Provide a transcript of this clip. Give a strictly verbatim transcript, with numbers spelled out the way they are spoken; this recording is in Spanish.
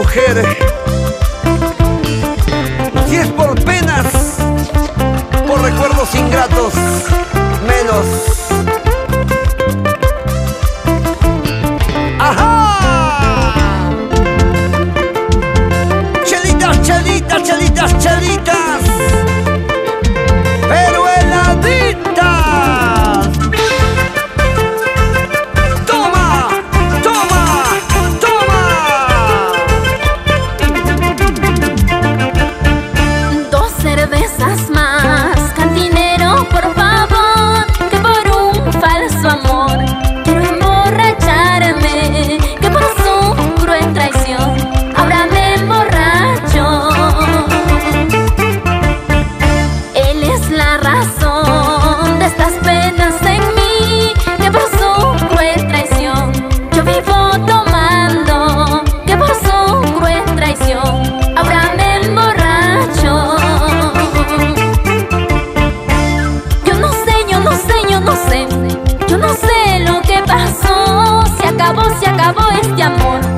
mujer. Si es por penas, por recuerdos ingratos, menos. ¡Ajá! Chelitas, chelitas, chelitas, chelitas, pero heladitas. Toma, toma, toma. Dos cervezas más, cantinero, por favor, que por un falso amor quiero emborracharme, que por su cruel traición ahora me emborracho. Él es la razón de estas penas en mí, que por su cruel traición yo vivo tomando, que por su cruel traición ahora me emborracho. Yo no sé, yo no sé, yo no sé, yo no sé lo que pasó. Se acabó, se acabó este amor.